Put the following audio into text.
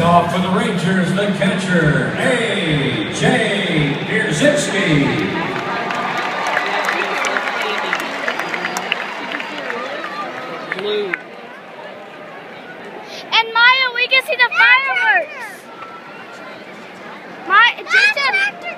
off for the Rangers, the catcher, A.J. Pierzynski. Blue. And Maya, we can see the fireworks. Jason.